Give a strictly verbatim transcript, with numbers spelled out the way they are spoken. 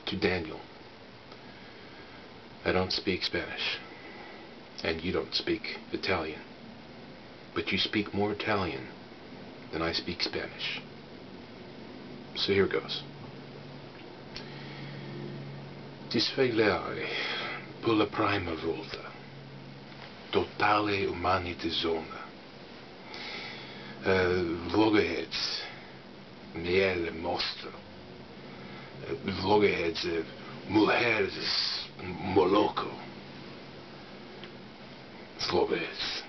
To Daniel, I don't speak Spanish, and you don't speak Italian, but you speak more Italian than I speak Spanish. So here goes. Ti svegliare per la prima volta, totale umanitezona, uh, vloggerheads, miele mostro, uh, vloggerheads, uh, mulheres, moloco, vloggerheads.